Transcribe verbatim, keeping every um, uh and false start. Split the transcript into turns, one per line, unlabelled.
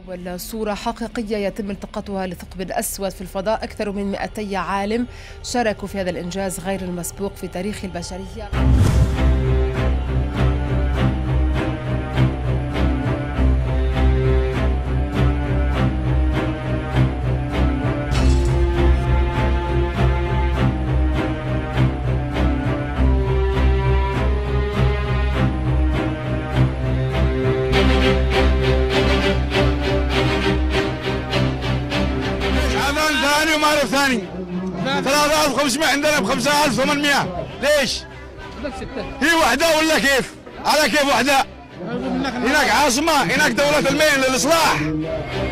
أول صورة حقيقية يتم التقاطها للثقب الأسود في الفضاء. أكثر من مئتي عالم شاركوا في هذا الإنجاز غير المسبوق في تاريخ البشرية.
ثاني ومأرب ثاني ثلاثة آلاف وخمسمائة عندنا ب خمسة آلاف وثمانمائة. ليش؟ هي وحدة ولا كيف؟ على كيف وحدة؟ هناك عاصمة، هناك دولة المين للإصلاح.